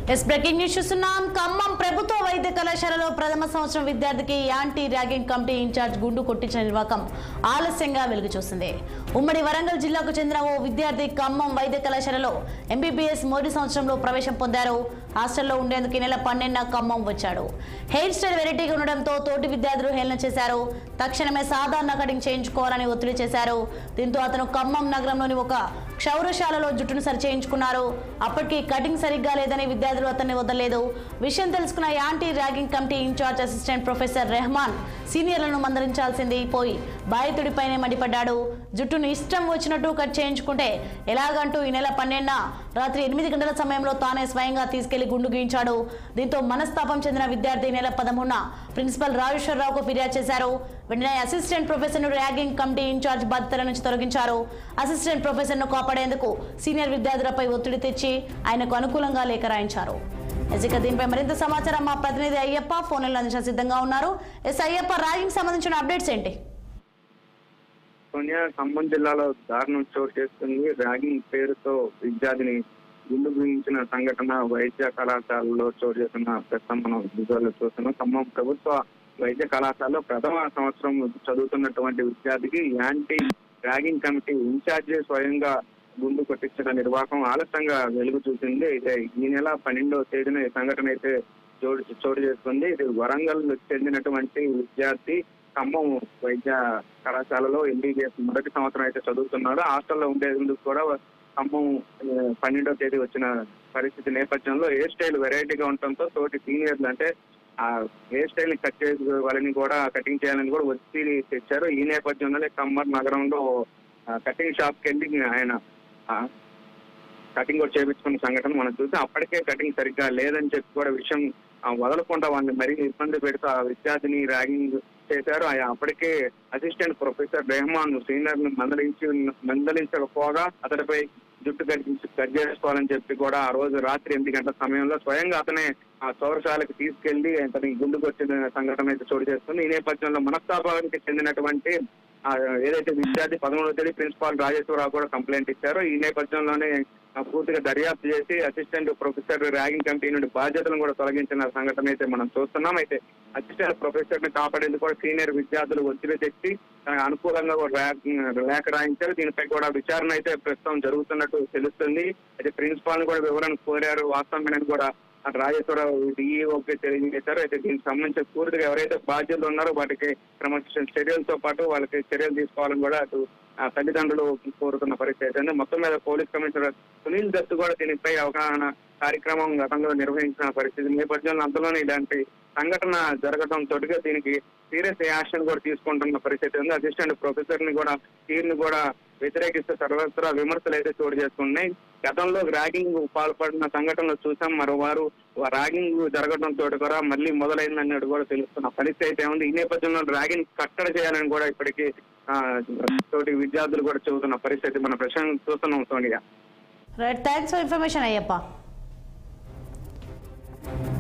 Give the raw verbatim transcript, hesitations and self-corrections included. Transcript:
Yes breaking news చూస్తున్నాం. ఖమ్మం ప్రభుత్వ వైద్య కళాశాలలో ప్రథమ సంవత్సరం విద్యార్థికి యాంటీ ర్యాగింగ్ కమిటీ ఇన్ఛార్జ్ గుండు కొట్టించిన నిర్వాకం ఆలస్యంగా వెలుగు చూసింది. ఉమ్మడి వరంగల్ జిల్లాకు చెందిన ఓ విద్యార్థి ఖమ్మం వైద్య కళాశాలలో ఎంబీబీఎస్ మొదటి సంవత్సరంలో ప్రవేశం పొందారు. హాస్టల్లో ఉండేందుకు ఈ నెల పన్నెండున ఖమ్మం వచ్చాడు. హెయిర్ స్టైల్ వెరైటీగా ఉండడంతో తోటి విద్యార్థులు హేళన చేశారు. తక్షణమే సాధారణ కటింగ్ చేయించుకోవాలని ఒత్తిడి చేశారు. దీంతో అతను ఖమ్మం నగరంలోని ఒక క్షౌరశాలలో జుట్టును సరిచేయించుకున్నారు. అప్పటికి కటింగ్ సరిగ్గా లేదని విద్యార్థులు అతన్ని వదలలేదు. విషయం తెలుసుకున్న anti ragging committee incharge assistant professor Rehman సీనియర్లను మందలించాల్సింది పోయి బాధితుడిపైనే మండిపడ్డాడు. జుట్టును ఇష్టం వచ్చినట్టు కట్ చేయించుకుంటే ఎలాగంటూ ఈ నెల పన్నెండున రాత్రి ఎనిమిది గంటల సమయంలో తానే స్వయంగా తీసుకెళ్లి గుండు గీయించాడు. దీంతో మనస్తాపం చెందిన విద్యార్థి నెల పదమూడున ప్రిన్సిపల్ రాజేశ్వరరావుకు ఫిర్యాదు చేశారు. వెంటనే అసిస్టెంట్ ప్రొఫెసర్ ను ర్యాగింగ్ కమిటీ ఇన్ఛార్జ్ బాధ్యతల నుంచి తొలగించారు. అసిస్టెంట్ ప్రొఫెసర్ ను కాపాడేందుకు సీనియర్ విద్యార్థులపై ఒత్తిడి తెచ్చి ఆయనకు అనుకూలంగా లేఖ రాయించారు. ఇక దీనిపై మరింత సమాచారం మా ప్రతినిధి అయ్యప్ప ఫోన్ లైన్లో అందించడం సిద్ధంగా ఉన్నారు. ఎస్ అయ్యప్ప, ర్యాగింగ్ సంబంధించిన అప్డేట్స్ ఏంటి? సోనియా, ఖమ్మం జిల్లాలో దారుణం చోటు చేసుకుంది. ర్యాగింగ్ పేరుతో విద్యార్థిని గుండు గురించిన సంఘటన వైద్య కళాశాలలో చోటు చేస్తున్న ప్రస్తుతం మనం విజువల్లో చూస్తున్నాం. ఖమ్మం ప్రభుత్వ వైద్య కళాశాలలో ప్రథమ సంవత్సరం చదువుతున్నటువంటి విద్యార్థికి యాంటీ ర్యాగింగ్ కమిటీ ఇన్ఛార్జి స్వయంగా గుండు కొట్టించిన నిర్వాహకం ఆలస్యంగా వెలుగు చూసింది. అయితే ఈ నెల పన్నెండవ తేదీన ఈ సంఘటన అయితే చోటు చోటు చేసుకుంది. ఇది వరంగల్ చెందినటువంటి విద్యార్థి ఖమ్మం వైద్య కళాశాలలో ఎంబీబీఎస్ మొదటి సంవత్సరం అయితే చదువుతున్నాడు. హాస్టల్లో ఉండేందుకు కూడా ఖమ్మం పన్నెండవ తేదీ వచ్చిన పరిస్థితి నేపథ్యంలో హెయిర్ స్టైల్ వెరైటీగా ఉండటంతో తోటి సీనియర్లు అంటే ఆ హెయిర్ స్టైల్ ని కట్ చేసే వాళ్ళని కూడా కటింగ్ చేయాలని కూడా ఒత్తిడి తెచ్చారు. ఈ నేపథ్యంలోనే ఖమ్మం నగరంలో కటింగ్ షాప్ కి వెళ్ళి ఆయన కటింగ్ కూడా చేయించుకున్న సంఘటన మనం చూసి అప్పటికే కటింగ్ సరిగ్గా లేదని చెప్పి కూడా విషయం వదలకుండా వాళ్ళని మరీ ఇబ్బంది పెడుతూ ఆ విద్యార్థిని ర్యాగింగ్ చేశారు. అప్పటికే అసిస్టెంట్ ప్రొఫెసర్ రెహమాన్ సీనియర్ ను మందలించి మందలించకపోగా అతడిపై జుట్టు కట్టించి కట్ చేసుకోవాలని చెప్పి కూడా ఆ రోజు రాత్రి ఎనిమిది గంటల సమయంలో స్వయంగా అతనే ఆ చౌరశాలకు తీసుకెళ్లి అతనికి గుండుకు వచ్చిన సంఘటన అయితే చోటు చేస్తుంది. ఈ నేపథ్యంలో మనస్తాపానికి చెందినటువంటి ఏదైతే విద్యార్థి పదమూడవ తేదీ ప్రిన్సిపాల్ రాజేశ్వరరావు కూడా కంప్లైంట్ ఇచ్చారో ఈ నేపథ్యంలోనే పూర్తిగా దర్యాప్తు చేసి అసిస్టెంట్ ప్రొఫెసర్ ర్యాగింగ్ కమిటీ నుండి బాధ్యతలను కూడా తొలగించిన సంఘటన అయితే మనం చూస్తున్నాం. అయితే అసిస్టెంట్ ప్రొఫెసర్ ని కాపాడేందుకు కూడా సీనియర్ విద్యార్థులు ఒత్తిడి తెచ్చి అనుకూలంగా కూడా లేఖ రాయించారు. దీనిపై కూడా విచారణ అయితే ప్రస్తుతం జరుగుతున్నట్టు తెలుస్తుంది. అయితే ప్రిన్సిపాల్ ని కూడా వివరణ కోరారు. వాస్తవమేనని కూడా రాజేశ్వరరావు డిఈఓకి తెలియజేశారు. అయితే దీనికి సంబంధించి పూర్తిగా ఎవరైతే బాధ్యతలు ఉన్నారో వాటికి క్రమశిక్షణ చర్యలతో పాటు వాళ్ళకి చర్యలు తీసుకోవాలని కూడా అటు తల్లిదండ్రులు కోరుతున్న పరిస్థితి ఉంది. మొత్తం మీద పోలీస్ కమిషనర్ సునీల్ దత్ కూడా దీనిపై అవగాహన కార్యక్రమం గతంలో నిర్వహించిన పరిస్థితి నేపథ్యంలో అంతలోనే ఇలాంటి సంఘటన జరగడం తోటిగా దీనికి సీరియస్ యాక్షన్ కూడా తీసుకుంటున్న పరిస్థితి ఉంది. అసిస్టెంట్ ప్రొఫెసర్ ని కూడా తీరుని కూడా వ్యతిరేకిస్తూ సర్వత్రా విమర్శలు అయితే చోటు చేసుకున్నాయి. గతంలో ర్యాగింగ్ పాల్పడిన సంఘటనలు చూసాం. మరోవారు ర్యాగింగ్ జరగడం తోటి కూడా మళ్ళీ మొదలైందన్నట్టు కూడా తెలుస్తున్న పరిస్థితి అయితే ఉంది. ఈ నేపథ్యంలో ర్యాగింగ్ కట్టడి చేయాలని కూడా ఇప్పటికీ ఆ తోటి విద్యార్థులు కూడా చెబుతున్న పరిస్థితి మన ప్రశ్న చూస్తున్నాం. Sonia, right, thanks for information Ayyappa.